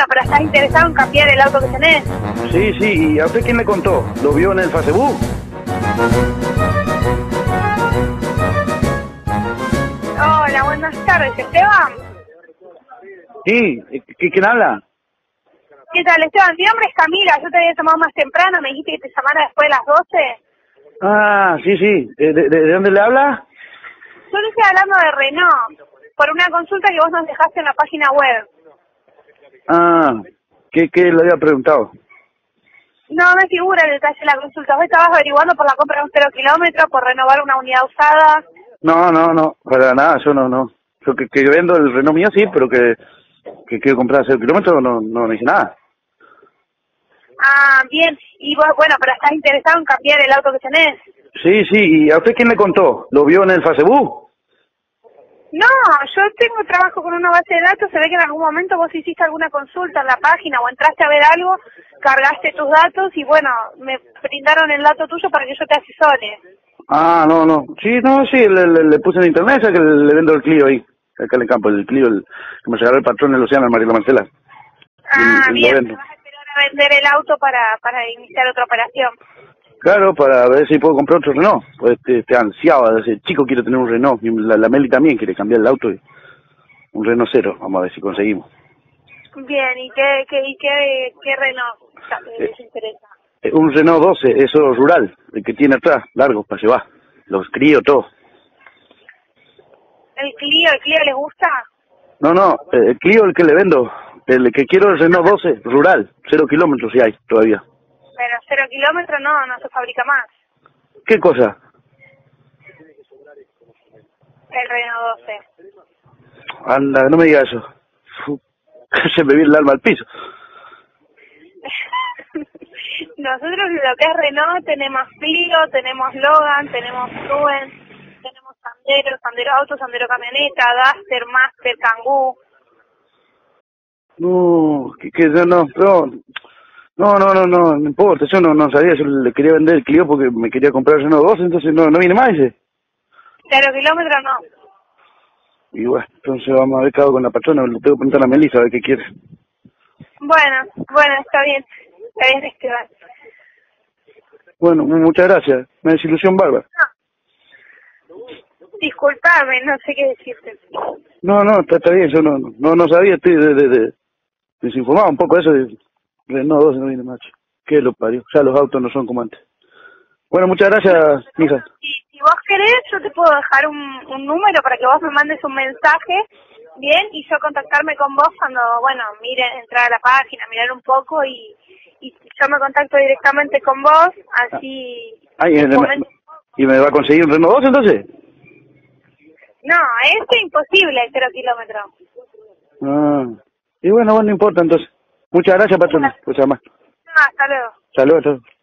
Bueno, pero ¿estás interesado en cambiar el auto que tenés? Sí, sí, ¿y a usted quién le contó? ¿Lo vio en el Facebook? Hola, buenas tardes, Esteban. Sí, ¿quién habla? ¿Qué tal, Esteban? Mi nombre es Camila, yo te había llamado más temprano, me dijiste que te llamara después de las 12. Ah, sí, sí, ¿de dónde le habla? Yo le estoy hablando de Renault, por una consulta que vos nos dejaste en la página web. Ah, ¿qué le había preguntado? No me figura el detalle de la consulta. Vos estabas averiguando por la compra de un 0 kilómetro, por renovar una unidad usada. No, para nada, yo no. Yo que vendo el Renault mío sí, pero que quiero comprar 0 kilómetros no dije nada. Ah, bien. Y vos, bueno, pero ¿estás interesado en cambiar el auto que tenés? Sí, ¿y a usted quién le contó? ¿Lo vio en el Facebook? No, yo tengo trabajo con una base de datos, se ve que en algún momento vos hiciste alguna consulta en la página o entraste a ver algo, cargaste tus datos y bueno, me brindaron el dato tuyo para que yo te asesore. Ah, no. Sí, le puse en internet, ya que le vendo el Clio ahí, acá en el campo, el Clio, que me regaló el patrón el Luciano, el Mariela Marcela. Ah, Y lo bien, vendo. vas a esperar a vender el auto para iniciar otra operación. Claro, para ver si puedo comprar otro Renault. Pues ansiaba, desde chico quiero tener un Renault. Y la Meli también quiere cambiar el auto. Y un Renault 0, vamos a ver si conseguimos. Bien, ¿y qué Renault les interesa? Un Renault 12, eso rural, el que tiene atrás, largo, para llevar. Los crío, todo. ¿El Clio les gusta? No, el Clio el que le vendo. El que quiero es el Renault 12, rural, 0 kilómetros si hay todavía. Pero 0 kilómetros no se fabrica más, ¿Qué cosa? el Renault 12. Anda, no me diga eso. Se me viene el alma al piso. Nosotros lo que es Renault tenemos Clio, tenemos Logan, tenemos Truen, tenemos Sandero Auto, Sandero Camioneta, Duster, Master, Kangoo. No importa, yo no sabía, yo le quería vender el Clio porque me quería comprar el Renault 12, entonces no viene más ese. 0 kilómetros no. Y bueno, entonces vamos a ver qué hago con la patrona, le tengo que preguntar a Melissa a ver qué quiere. Bueno, está bien, Esteban. Bueno, muchas gracias, me desilusión bárbara. Disculpame, no sé qué decirte. No, está bien, yo no sabía, estoy desinformado un poco de eso de Renault 12 no viene más. ¿Qué lo parió? Ya los autos no son como antes. Bueno, muchas gracias, mija. Si vos querés, yo te puedo dejar un número para que vos me mandes un mensaje, bien, y yo contactarme con vos cuando, bueno, mire, entrar a la página, mirar un poco y yo me contacto directamente con vos, así... ¿Y me va a conseguir un Renault 12 entonces? No, es imposible el 0 kilómetros. Ah, y bueno, no importa entonces. Muchas gracias, patrona, por llamar. No, hasta luego. Saludos a todos.